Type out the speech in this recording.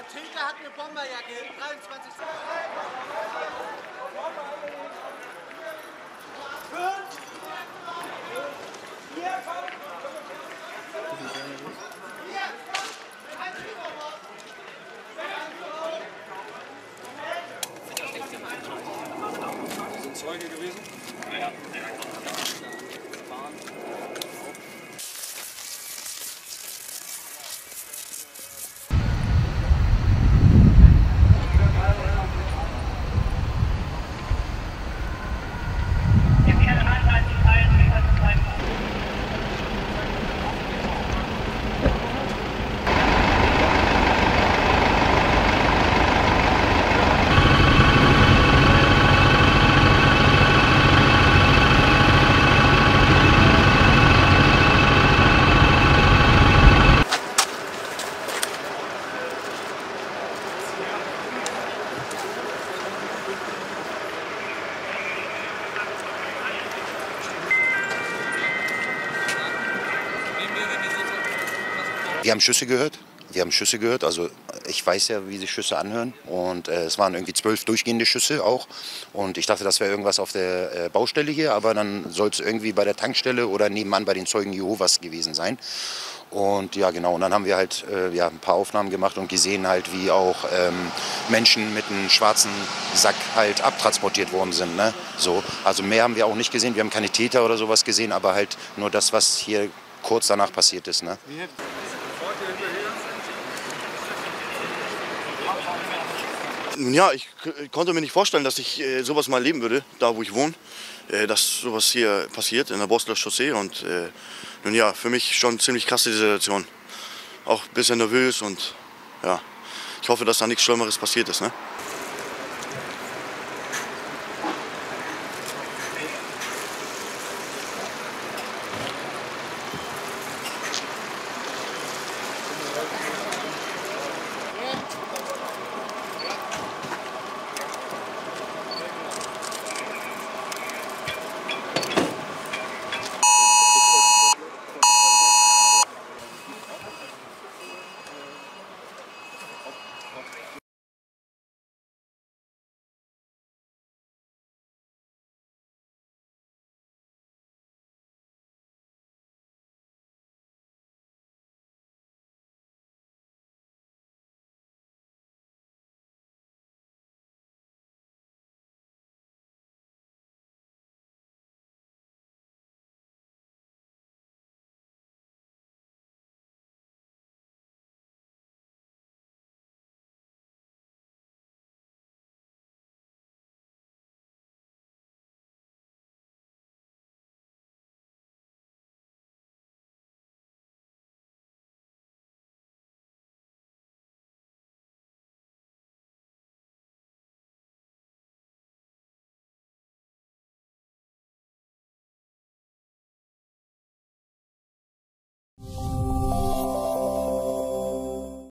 Der Täter hat eine Bomberjacke, 23. Sind Zeuge gewesen? Ja. Wir haben Schüsse gehört. Also ich weiß ja, wie sich Schüsse anhören. Und es waren irgendwie 12 durchgehende Schüsse auch. Und ich dachte, das wäre irgendwas auf der Baustelle hier, aber dann soll es irgendwie bei der Tankstelle oder nebenan bei den Zeugen Jehovas gewesen sein. Und ja, genau. Und dann haben wir halt ein paar Aufnahmen gemacht und gesehen halt, wie auch Menschen mit einem schwarzen Sack halt abtransportiert worden sind. Ne? So. Also mehr haben wir auch nicht gesehen. Wir haben keine Täter oder sowas gesehen, aber halt nur das, was hier kurz danach passiert ist. Ne? Ja, ich konnte mir nicht vorstellen, dass ich sowas mal leben würde, da wo ich wohne, dass sowas hier passiert in der Borsteler Chaussee. Und nun ja, für mich schon ziemlich krasse Situation. Auch ein bisschen nervös und ja, ich hoffe, dass da nichts Schlimmeres passiert ist. Ne?